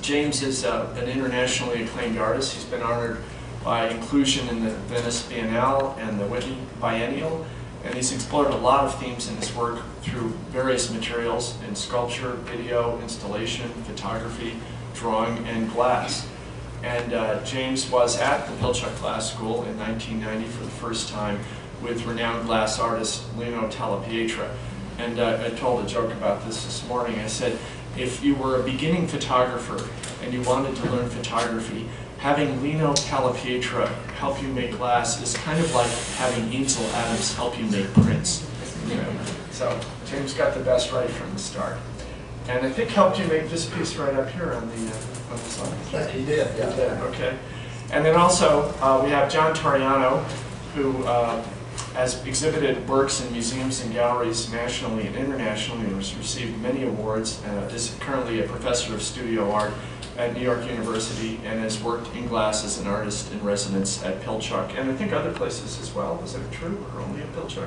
James is an internationally acclaimed artist. He's been honored by inclusion in the Venice Biennale and the Whitney Biennial, and he's explored a lot of themes in his work through various materials in sculpture, video, installation, photography, drawing, and glass. And James was at the Pilchuck Glass School in 1990 for the first time with renowned glass artist Lino Pietra. And I told a joke about this morning. I said, if you were a beginning photographer and you wanted to learn photography, having Lino Pietra help you make glass is kind of like having Ansel Adams help you make prints. You know? So James got the best right from the start. And I think helped you make this piece right up here on the slide. He did, yeah. He did, okay. And then also we have John Torreano, who has exhibited works in museums and galleries nationally and internationally, and has received many awards, is currently a professor of studio art at New York University, and has worked in glass as an artist in residence at Pilchuck, and I think other places as well. Is that true, or only at Pilchuck?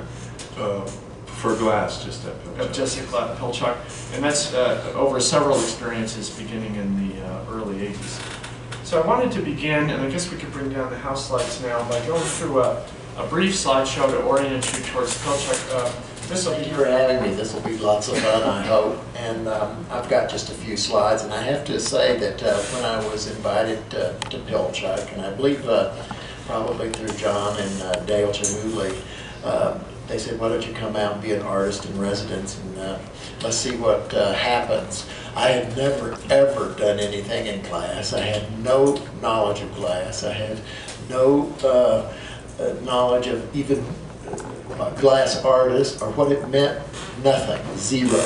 For glass, just at Pilchuck. Just at Pilchuck, and that's over several experiences beginning in the early 80s. So I wanted to begin, and I guess we could bring down the house lights now, by going through a brief slideshow to orient you towards Pilchuck. Thank you for having me. This will be lots of fun, I hope. And I've got just a few slides, and I have to say that when I was invited to Pilchuck, and I believe probably through John and Dale Chihuly, they said, why don't you come out and be an artist in residence, and let's see what happens. I had never, ever done anything in glass. I had no knowledge of glass. I had no knowledge of even glass artist or what it meant. Nothing, zero.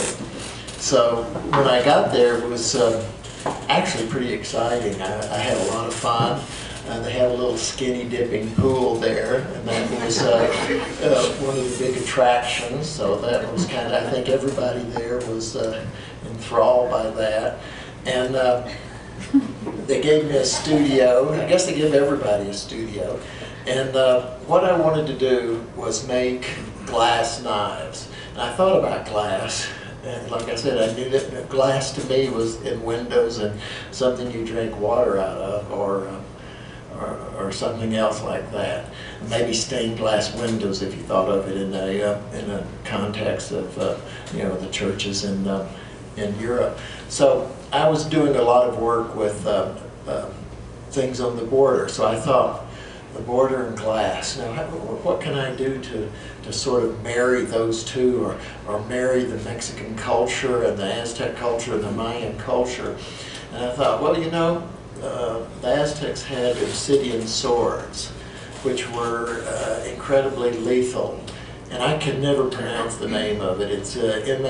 So when I got there, it was actually pretty exciting. I had a lot of fun. They had a little skinny dipping pool there, and that was one of the big attractions. So that was kind of, I think everybody there was enthralled by that. And they gave me a studio. I guess they give everybody a studio. And what I wanted to do was make glass knives. And I thought about glass, and like I said, I knew that glass to me was in windows and something you drink water out of, or something else like that. Maybe stained glass windows, if you thought of it in a context of you know, the churches in Europe. So I was doing a lot of work with things on the border. So I thought, the border and glass. Now, what can I do to sort of marry those two, or marry the Mexican culture and the Aztec culture and the Mayan culture? And I thought, well, you know, the Aztecs had obsidian swords, which were incredibly lethal. And I can never pronounce the name of it. It's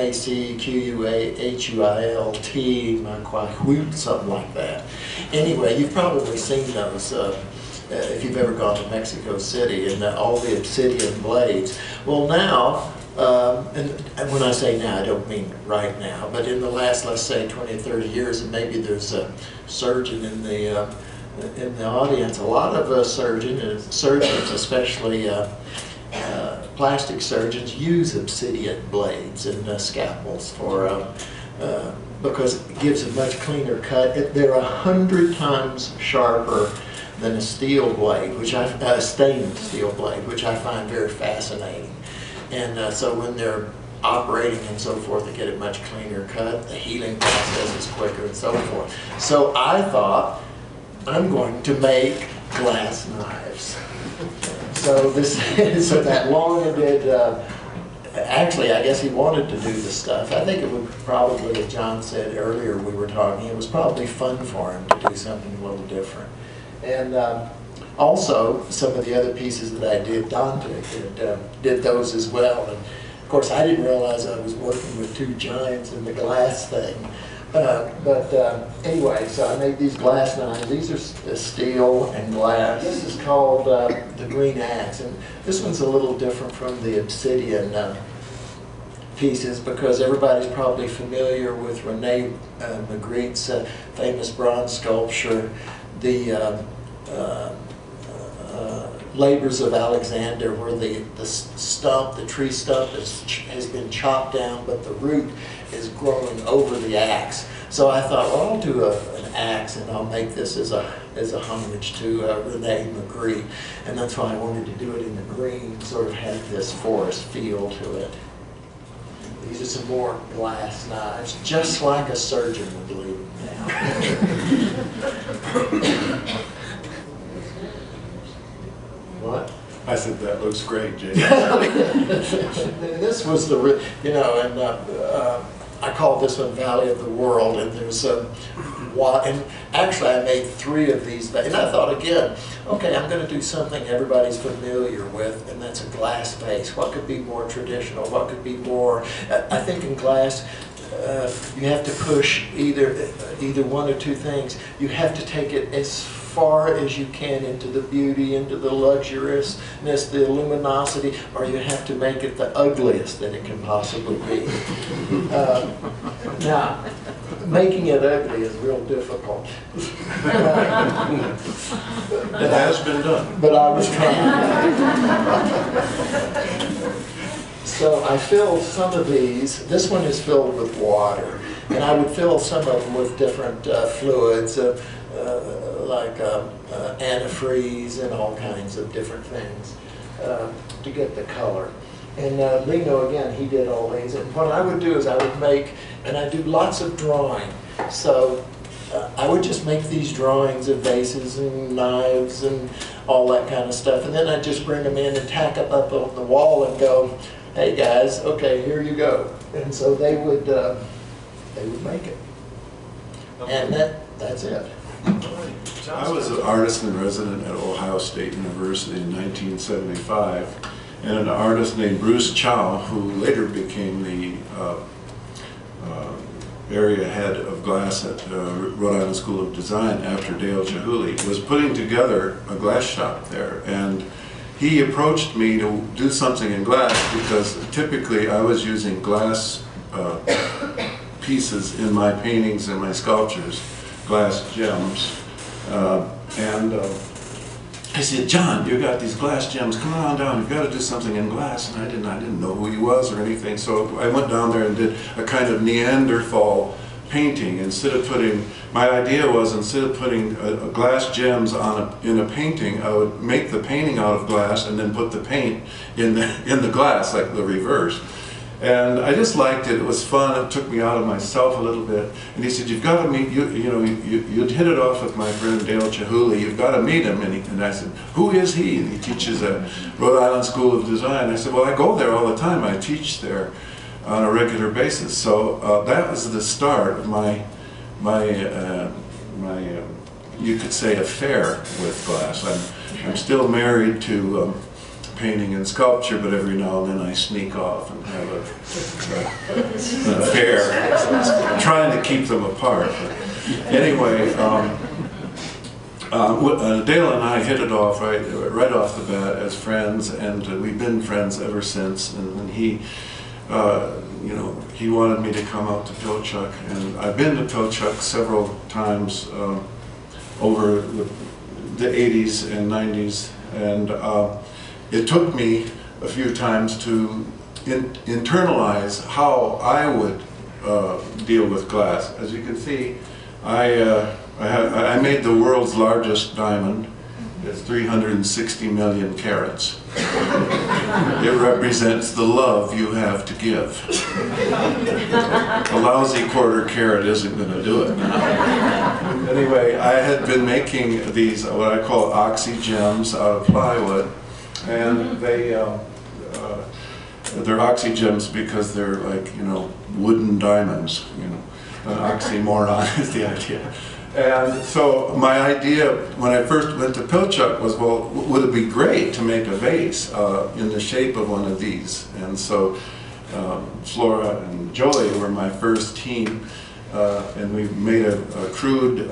M-A-C-Q-U-A-H-U-I-L-T, something like that. Anyway, you've probably seen those if you've ever gone to Mexico City, and all the obsidian blades. Well, now, and when I say now, I don't mean right now, but in the last, let's say, 20 or 30 years, and maybe there's a surgeon in the audience, a lot of surgeons, especially plastic surgeons, use obsidian blades and scalpels for because it gives a much cleaner cut. They're 100 times sharper than a steel blade, which stained steel blade, which I find very fascinating. And so when they're operating and so forth, they get a much cleaner cut. The healing process is quicker and so forth. So I thought, I'm going to make glass knives. So so that long-winded, actually, I guess he wanted to do the stuff. I think it would probably, as John said earlier, we were talking, it was probably fun for him to do something a little different. And also, some of the other pieces that I did, Dante did those as well. And of course, I didn't realize I was working with two giants in the glass thing. Anyway, so I made these glass knives. These are steel and glass. This is called the Green Axe. And this one's a little different from the obsidian pieces, because everybody's probably familiar with Rene Magritte's famous bronze sculpture, the Labors of Alexander, where the tree stump has been chopped down, but the root is growing over the axe. So I thought, well, I'll do an axe, and I'll make this as a homage to Rene Magritte, and that's why I wanted to do it in the green, sort of have this forest feel to it. These are some more glass knives, just like a surgeon would leave them now. What? I said, that looks great, Jay. This was the, you know, and I call this one Valley of the World, and there's and actually I made 3 of these, and I thought again, okay, I'm going to do something everybody's familiar with, and that's a glass vase. What could be more traditional? What could be more, I think in glass, you have to push either one or 2 things. You have to take it as far as you can into the beauty, into the luxuriousness, the luminosity, or you have to make it the ugliest that it can possibly be. Now, making it ugly is real difficult. It has been done. But I was trying. So I filled some of these. This one is filled with water, and I would fill some of them with different fluids, like antifreeze and all kinds of different things to get the color. And Lino, again, he did all these. And what I would do is I would make, and I do lots of drawing. So I would just make these drawings of vases and knives and all that kind of stuff. And then I'd just bring them in and tack them up on the wall and go, hey guys, okay, here you go. And so they would make it. And that's it. I was an artist in resident at Ohio State University in 1975, and an artist named Bruce Chow, who later became the area head of glass at Rhode Island School of Design after Dale Chihuly, was putting together a glass shop there. And he approached me to do something in glass because typically I was using glass pieces in my paintings and my sculptures, glass gems. I said, John, you got these glass gems, come on down, you've got to do something in glass. And I didn't know who he was or anything, so I went down there and did a kind of Neanderthal painting. My idea was instead of putting glass gems in a painting, I would make the painting out of glass and then put the paint in the glass, like the reverse. And I just liked it. It was fun. It took me out of myself a little bit. And he said, "You've got to meet. You'd hit it off with my friend Dale Chihuly. You've got to meet him." And I said, "Who is he?" And he teaches at Rhode Island School of Design. I said, "Well, I go there all the time. I teach there on a regular basis." So that was the start of my you could say affair with glass. I'm still married to painting and sculpture, but every now and then I sneak off and have an affair, trying to keep them apart. But anyway, Dale and I hit it off right off the bat as friends, and we've been friends ever since. And he, he wanted me to come out to Pilchuck, and I've been to Pilchuck several times over the 80s and 90s, and it took me a few times to internalize how I would deal with glass. As you can see, I made the world's largest diamond. It's 360 million carats. It represents the love you have to give. A lousy quarter carat isn't going to do it now. Anyway, I had been making these, what I call oxy gems, out of plywood. And they're oxygems because they're like, wooden diamonds, an oxymoron is the idea. And so my idea when I first went to Pilchuck was, well, would it be great to make a vase in the shape of one of these? And so Flora and Joey were my first team, and we made a crude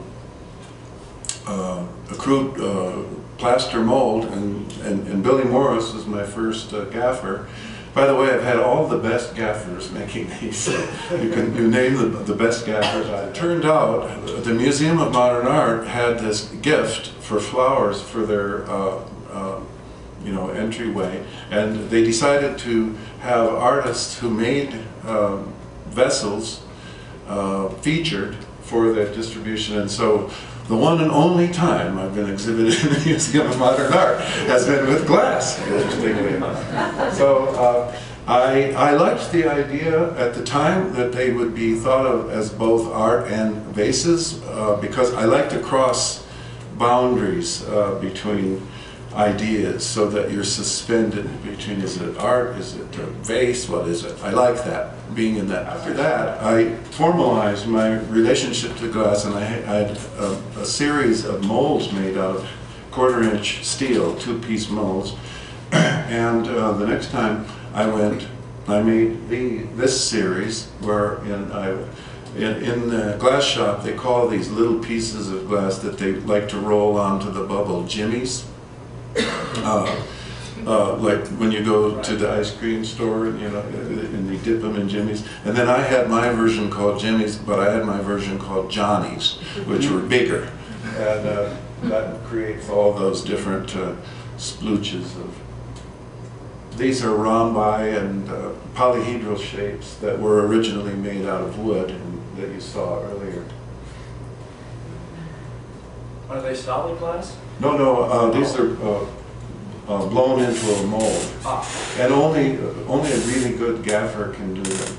plaster mold, and Billy Morris was my first gaffer. By the way, I've had all the best gaffers making these. You name the best gaffers. It turned out the Museum of Modern Art had this gift for flowers for their entryway, and they decided to have artists who made vessels featured for the distribution. And so the one and only time I've been exhibited in the Museum of Modern Art has been with glass, interestingly enough. So I liked the idea at the time that they would be thought of as both art and vases, because I like to cross boundaries between ideas so that you're suspended between, is it art, is it a vase, what is it? I like that, being in that. After that, I formalized my relationship to glass, and I had a series of molds made out of 1/4-inch steel, 2-piece molds. And the next time I went, I made this series where in the glass shop they call these little pieces of glass that they like to roll onto the bubble jimmies. Like when you go to the ice cream store, you know, and you dip them in jimmies. And then I had my version called jimmies, but I had my version called johnnies, which were bigger. And that creates all those different splooches of. These are rhombi and polyhedral shapes that were originally made out of wood and that you saw earlier. Are they solid glass? No, these are blown into a mold, and only a really good gaffer can do them.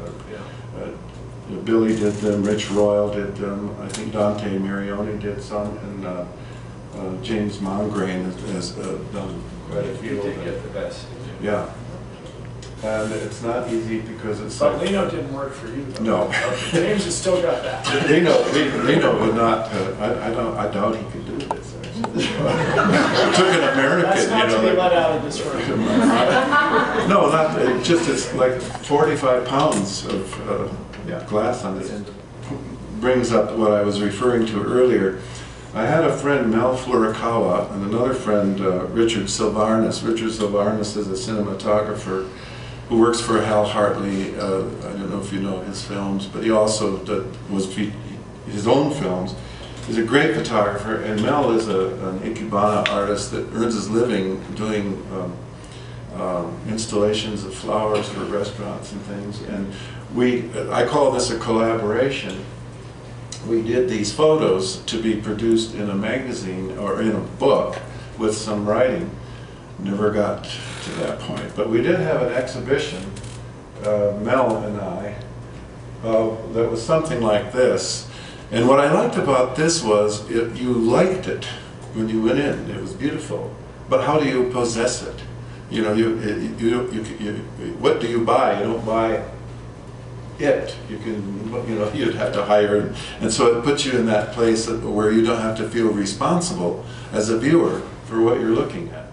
Billy did them, Rich Royal did them, I think Dante Marioni did some, and James Mongrain has done quite a few. You did get the best. Yeah. And it's not easy because it's But like, Lino didn't work for you, though. No. Okay, James has still got that. Lino would not. I doubt he could do this. Actually. It took an American. That's not you know, to be let out of this room. No, not it's like 45 pounds of glass on this. Brings up what I was referring to earlier. I had a friend, Mel Florikawa, and another friend, Richard Silvarnis. Richard Silvarnis is a cinematographer who works for Hal Hartley. I don't know if you know his films, but he also was his own films. He's a great photographer, and Mel is an Ikebana artist that earns his living doing installations of flowers for restaurants and things. And I call this a collaboration. We did these photos to be produced in a magazine or in a book with some writing. Never got to that point, but we did have an exhibition, Mel and I, that was something like this. And what I liked about this was you liked it when you went in. It was beautiful, but how do you possess it? You know, what do you buy? You don't buy it. You can, you know, you'd have to hire, and so it puts you in that place where you don't have to feel responsible as a viewer for what you're looking at.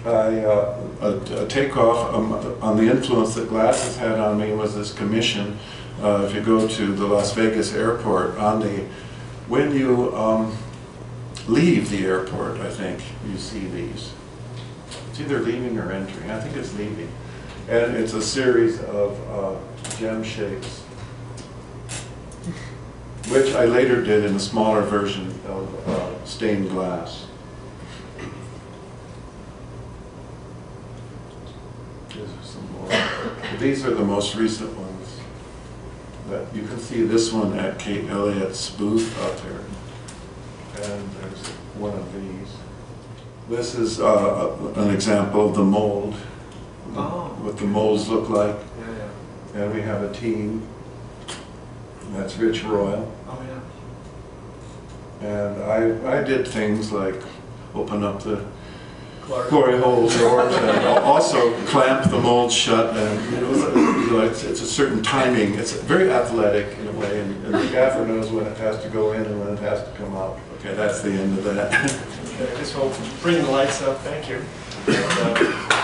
A takeoff on the influence that glass has had on me was this commission. If you go to the Las Vegas airport, when you leave the airport, I think you see these. It's either leaving or entering. I think it's leaving. And it's a series of gem shapes, which I later did in a smaller version of stained glass. These are the most recent ones. That you can see this one at Kate Elliott's booth out there. And there's one of these. This is an example of the mold. What the molds look like. Yeah. And we have a team. That's Rich Royal. Oh yeah. And I did things like open up the glory hole doors and also clamp the mold shut, and you know, it's a certain timing. It's very athletic in a way, and the gaffer knows when it has to go in and when it has to come out. Okay, that's the end of that. Okay, I guess we'll bring the lights up. Thank you. And,